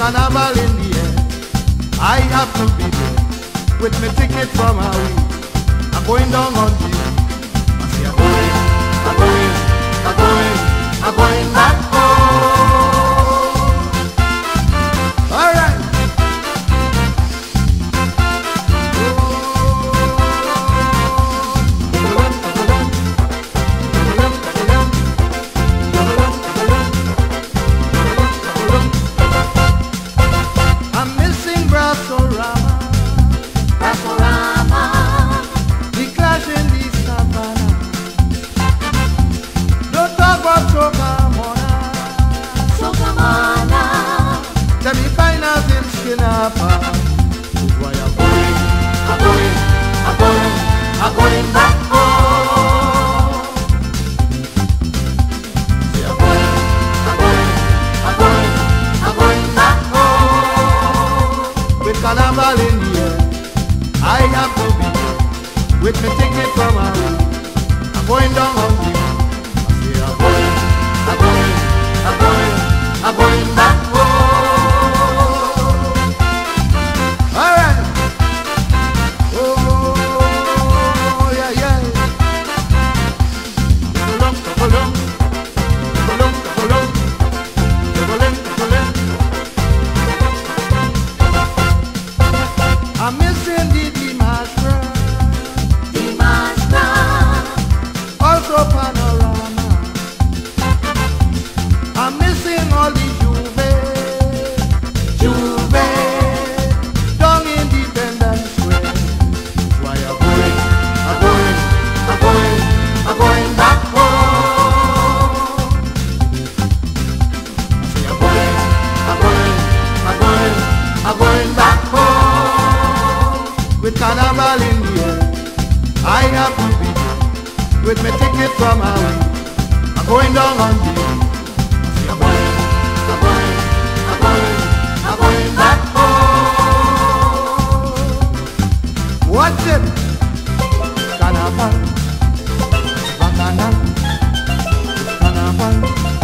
carnival in the air. I have to be there with my ticket from Hawaii. I'm going down on the I say I'm going back home. All right. I'm missing Brasorama, the clash in the savannah. Don't talk about Sokamana, semi-finals in Skinapa. That's why I'm going back home. See, I'm going back home. With carnival in the air, I have to be there with my ticket from Hawaii. I'm going down on the I say I'm going back home. All right. Oh, yeah, yeah. I'm missing the Dimashra, also Panorama. I'm missing all the Juve, down Independence Square. That's why I'm going back home. See, I'm going back home. With carnival in the air, I have to be there with my ticket from Hawaii. I'm going down on the See, I'm going back home. What's it? Carnival, Bacchanal, Carnival.